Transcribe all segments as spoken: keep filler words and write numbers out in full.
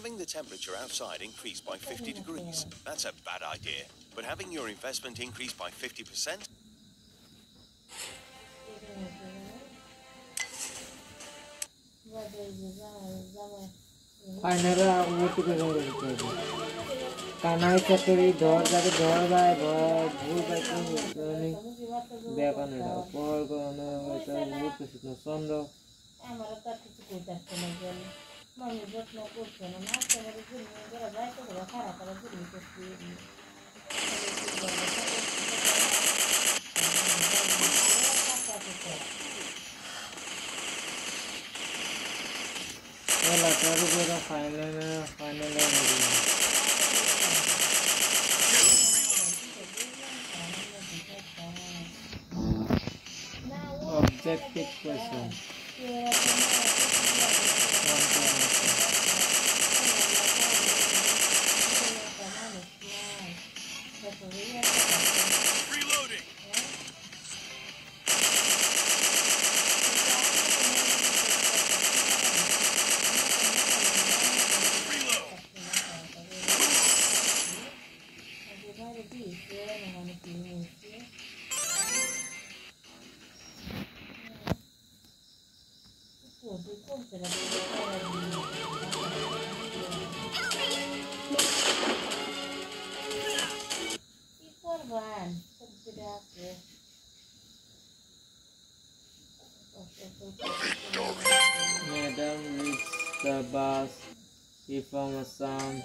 having the temperature outside increase by fifty degrees? That's a bad idea. But having your investment increase by fifty percent? Finally, I want to go to Can I factory door that the door by wood by turning back on it? Or go on a wood to sit no sondo. Well, I try to go to final, final objective question. Reloading. Madam reads the bus. He found a sound.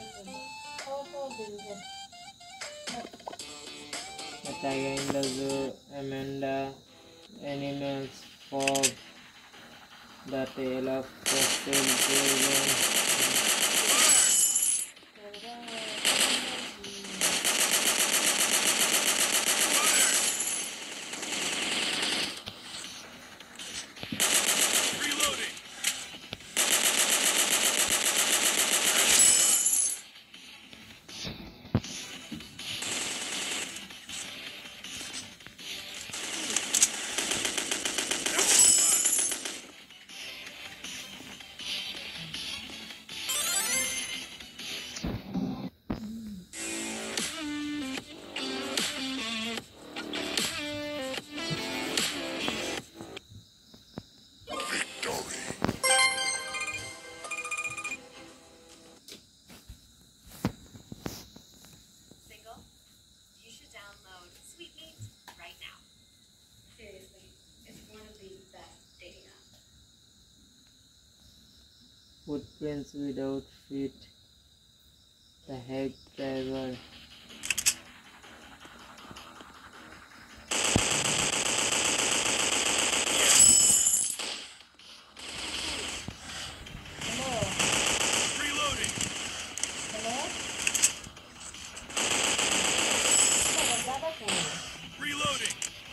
A tiger in the zoo. Amanda. Animals fog. The tale of the children. Footprints without feet. The head driver. Reloading. Reloading.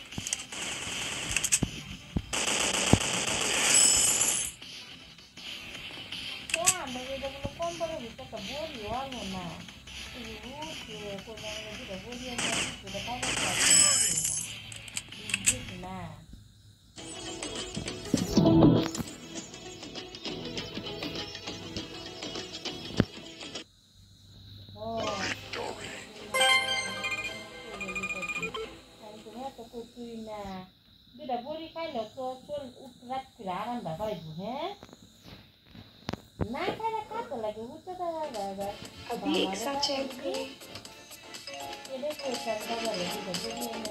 अभी एक साथ check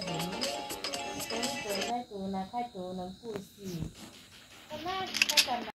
करें